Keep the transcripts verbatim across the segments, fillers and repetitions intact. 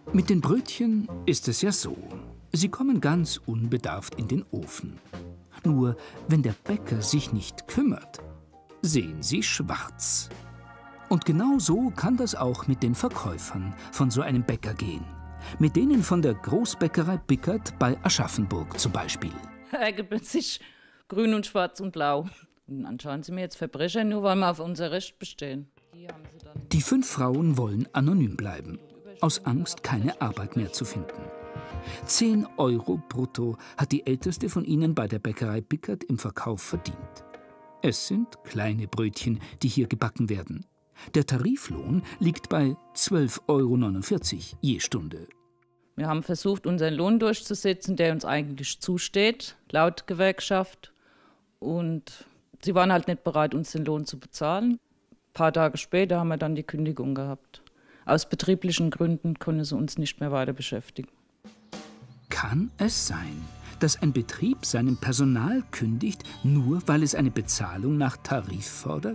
Mit den Brötchen ist es ja so. Sie kommen ganz unbedarft in den Ofen. Nur wenn der Bäcker sich nicht kümmert, sehen sie schwarz. Und genau so kann das auch mit den Verkäufern von so einem Bäcker gehen. Mit denen von der Großbäckerei Bickert bei Aschaffenburg zum Beispiel. Eigentlich sich grün und schwarz und blau. Und anscheinend sind wir jetzt Verbrecher, nur weil wir auf unser Recht bestehen. Die, haben sie dann Die fünf Frauen wollen anonym bleiben, aus Angst, keine Arbeit mehr zu finden. Zehn Euro brutto hat die älteste von ihnen bei der Bäckerei Bickert im Verkauf verdient. Es sind kleine Brötchen, die hier gebacken werden. Der Tariflohn liegt bei zwölf Euro neunundvierzig je Stunde. Wir haben versucht, unseren Lohn durchzusetzen, der uns eigentlich zusteht, laut Gewerkschaft. Und sie waren halt nicht bereit, uns den Lohn zu bezahlen. Ein paar Tage später haben wir dann die Kündigung gehabt. Aus betrieblichen Gründen konnten sie uns nicht mehr weiter beschäftigen. Kann es sein, dass ein Betrieb seinem Personal kündigt, nur weil es eine Bezahlung nach Tarif fordert?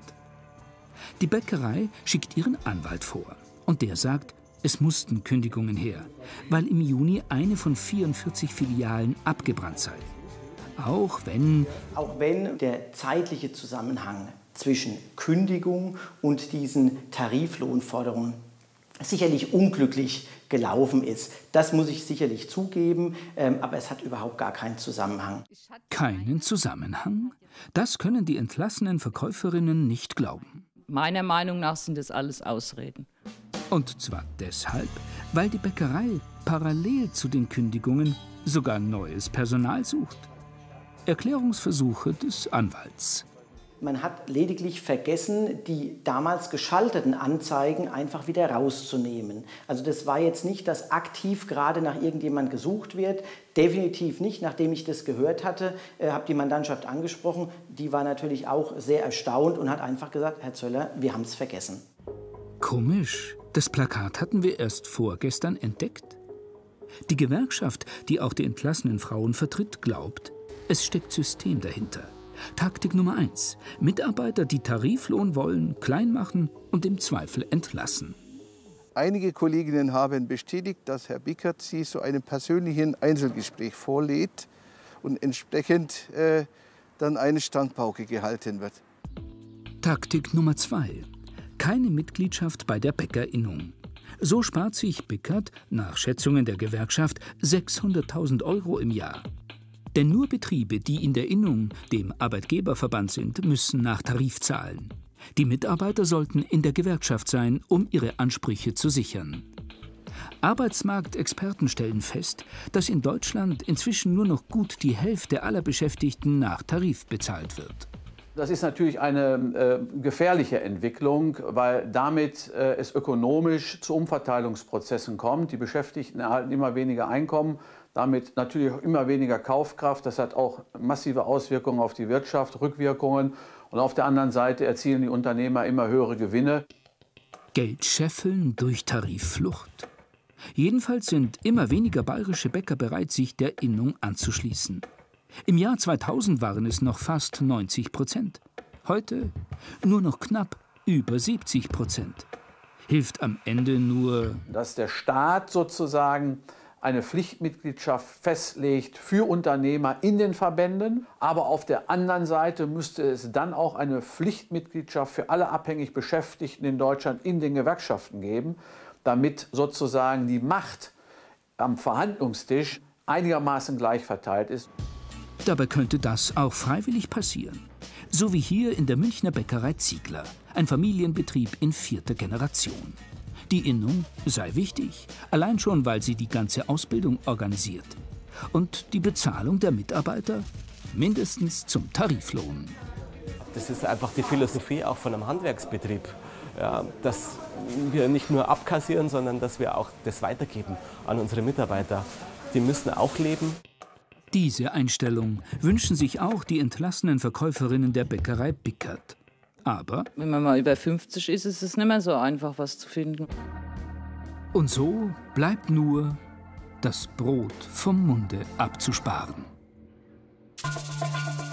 Die Bäckerei schickt ihren Anwalt vor. Und der sagt, es mussten Kündigungen her, weil im Juni eine von vierundvierzig Filialen abgebrannt sei. Auch wenn... Auch wenn der zeitliche Zusammenhang zwischen Kündigung und diesen Tariflohnforderungen sicherlich unglücklich gelaufen ist. Das muss ich sicherlich zugeben, ähm, aber es hat überhaupt gar keinen Zusammenhang. Keinen Zusammenhang? Das können die entlassenen Verkäuferinnen nicht glauben. Meiner Meinung nach sind das alles Ausreden. Und zwar deshalb, weil die Bäckerei parallel zu den Kündigungen sogar neues Personal sucht. Erklärungsversuche des Anwalts. Man hat lediglich vergessen, die damals geschalteten Anzeigen einfach wieder rauszunehmen. Also das war jetzt nicht, dass aktiv gerade nach irgendjemand gesucht wird. Definitiv nicht. Nachdem ich das gehört hatte, äh, habe die Mandantschaft angesprochen. Die war natürlich auch sehr erstaunt und hat einfach gesagt, Herr Zöller, wir haben es vergessen. Komisch. Das Plakat hatten wir erst vorgestern entdeckt. Die Gewerkschaft, die auch die entlassenen Frauen vertritt, glaubt, es steckt System dahinter. Taktik Nummer eins. Mitarbeiter, die Tariflohn wollen, klein machen und im Zweifel entlassen. Einige Kolleginnen haben bestätigt, dass Herr Bickert sie zu einem persönlichen Einzelgespräch vorlädt und entsprechend äh, dann eine Standpauke gehalten wird. Taktik Nummer zwei. Keine Mitgliedschaft bei der Bäckerinnung. So spart sich Bickert, nach Schätzungen der Gewerkschaft, sechshunderttausend Euro im Jahr. Denn nur Betriebe, die in der Innung, dem Arbeitgeberverband sind, müssen nach Tarif zahlen. Die Mitarbeiter sollten in der Gewerkschaft sein, um ihre Ansprüche zu sichern. Arbeitsmarktexperten stellen fest, dass in Deutschland inzwischen nur noch gut die Hälfte aller Beschäftigten nach Tarif bezahlt wird. Das ist natürlich eine äh, gefährliche Entwicklung, weil damit äh, es ökonomisch zu Umverteilungsprozessen kommt. Die Beschäftigten erhalten immer weniger Einkommen, damit natürlich auch immer weniger Kaufkraft. Das hat auch massive Auswirkungen auf die Wirtschaft, Rückwirkungen. Und auf der anderen Seite erzielen die Unternehmer immer höhere Gewinne. Geld scheffeln durch Tarifflucht? Jedenfalls sind immer weniger bayerische Bäcker bereit, sich der Innung anzuschließen. Im Jahr zweitausend waren es noch fast neunzig Prozent. Heute nur noch knapp über siebzig Prozent. Hilft am Ende nur, dass der Staat sozusagen eine Pflichtmitgliedschaft festlegt für Unternehmer in den Verbänden. Aber auf der anderen Seite müsste es dann auch eine Pflichtmitgliedschaft für alle abhängig Beschäftigten in Deutschland in den Gewerkschaften geben, damit sozusagen die Macht am Verhandlungstisch einigermaßen gleich verteilt ist. Dabei könnte das auch freiwillig passieren. So wie hier in der Münchner Bäckerei Ziegler, ein Familienbetrieb in vierter Generation. Die Innung sei wichtig, allein schon, weil sie die ganze Ausbildung organisiert. Und die Bezahlung der Mitarbeiter mindestens zum Tariflohn. Das ist einfach die Philosophie auch von einem Handwerksbetrieb. Ja, dass wir nicht nur abkassieren, sondern dass wir auch das weitergeben an unsere Mitarbeiter. Die müssen auch leben. Diese Einstellung wünschen sich auch die entlassenen Verkäuferinnen der Bäckerei Bickert. Aber wenn man mal über fünfzig ist, ist es nicht mehr so einfach, was zu finden. Und so bleibt nur das Brot vom Munde abzusparen.